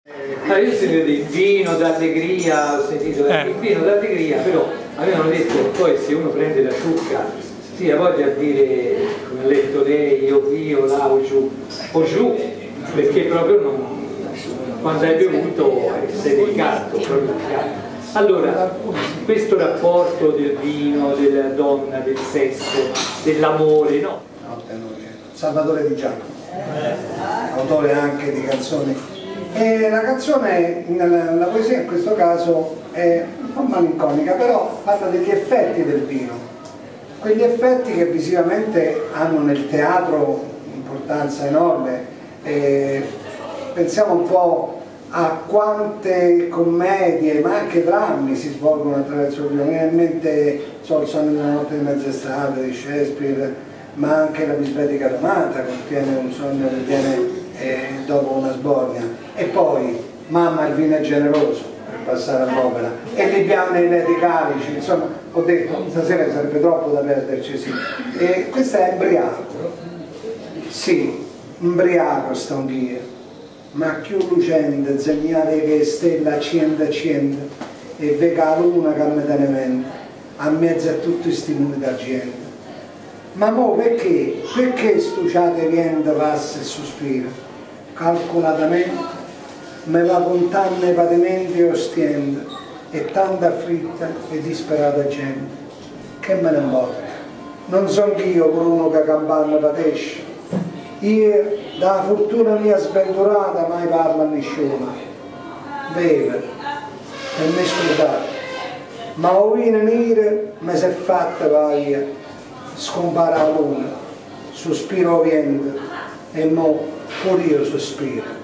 Allora, io ho sentito di vino d'allegria, ho sentito il vino d'allegria, però avevano detto poi se uno prende la ciucca sì, ha voglia di dire, come ha letto lei, io là o giù, perché proprio non, quando hai bevuto sei delicato, proprio delicato. Allora, questo rapporto del vino, della donna, del sesso, dell'amore, no? Salvatore Di Giacomo, autore anche di canzoni. E la canzone, la poesia in questo caso è un po' malinconica, però parla degli effetti del vino, quegli effetti che visivamente hanno nel teatro un'importanza enorme. Pensiamo un po' a quante commedie, ma anche drammi si svolgono attraverso il vino. Mi viene in mente Il sonno della notte di mezzestrade di Shakespeare, ma anche La bisbetica domata contiene un sogno che viene dopo una sbornia, e poi Mamma il vino è generoso, per passare all'opera, e Le bianche nei calici. Insomma, ho detto stasera sarebbe troppo da perderci, sì. E questa è Embriaco, sì, Embriaco sta un dia, ma più lucente segnale che stella accende e vega la luna che me tenevente a mezzo a tutti questi lumi d'argento. Ma mo perché stuciate viento passa e sospira calcolatamente me va contando i patimenti e ostiendo e tanta afflitta e disperata gente che me ne importa, non son io con uno che campana patesce, io dalla fortuna mia sventurata mai parla a nessuno, beve e mi scrutate, ma o vino nere mi si è fatta via, scompara la luna, sospiro vento e mo pure io sospiro.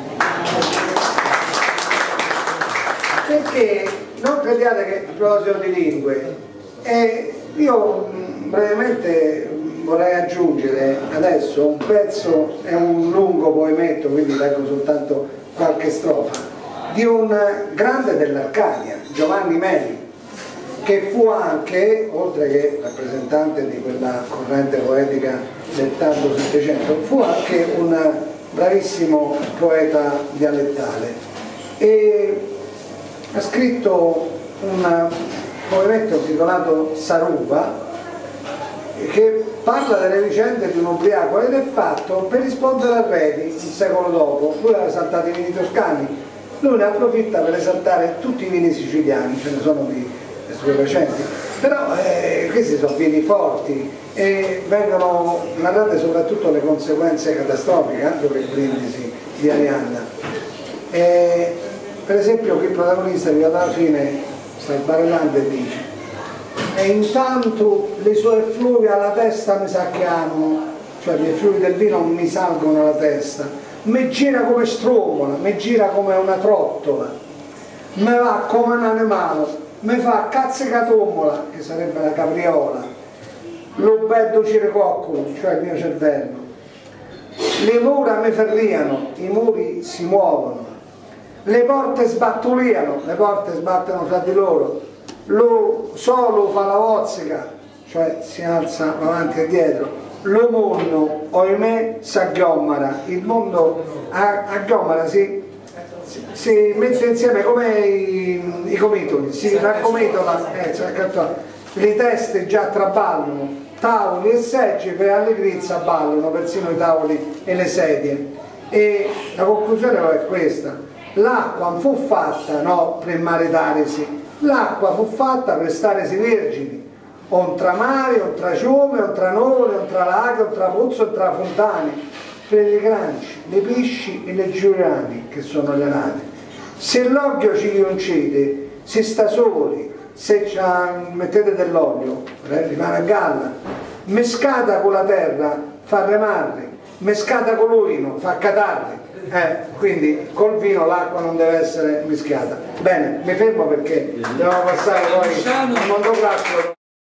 Perché non crediate che, a proposito di lingue, io brevemente vorrei aggiungere adesso un pezzo, è un lungo poemetto, quindi leggo soltanto qualche strofa, di un grande dell'Arcadia, Giovanni Meli, che fu anche, oltre che rappresentante di quella corrente poetica del tardo Settecento, fu anche un bravissimo poeta dialettale e ha scritto un poemetto intitolato Saruba, che parla delle vicende di un ubriaco ed è fatto per rispondere a Redi un secolo dopo. Lui aveva esaltato i vini toscani, lui ne approfitta per esaltare tutti i vini siciliani, ce ne sono di stupefacenti, però questi sono vini forti e vengono narrate soprattutto le conseguenze catastrofiche anche per Brindisi di Arianna. Per esempio qui il protagonista arriva alla fine, sta barellando e dice: e intanto le sue effluvi alla testa mi sacchiano, cioè gli effluvi del vino mi salgono alla testa, mi gira come stromola, mi gira come una trottola, mi va come un animale, mi fa cazzicatommola, che sarebbe la capriola, lo bello cirecoccolo, cioè il mio cervello, le mura mi ferriano, i muri si muovono, le porte sbattuliano, le porte sbattono fra di loro, lo solo fa la vozzica, cioè si alza avanti e dietro, lo mondo, ohimè, s'aggiommara, il mondo aggiommara, si mette insieme come i comitoli, si raccometola, le teste già traballano, tavoli e seggi per allegrizia ballano, persino i tavoli e le sedie. E la conclusione è questa: l'acqua non fu fatta per maritarsi, l'acqua fu fatta per staresi vergini, on tra mari, on tra ciume, on tra nuvole, on tra laghi, on tra pozzi, on tra fontane, per le granci, le pesci e le giurani che sono le nate. Se l'occhio ci concede, se sta soli, se mettete dell'olio, rimane a galla, mescata con la terra fa remarli, mescata con l'urino fa catarri. Quindi col vino l'acqua non deve essere mischiata. Bene, mi fermo perché dobbiamo passare poi al mondo classico.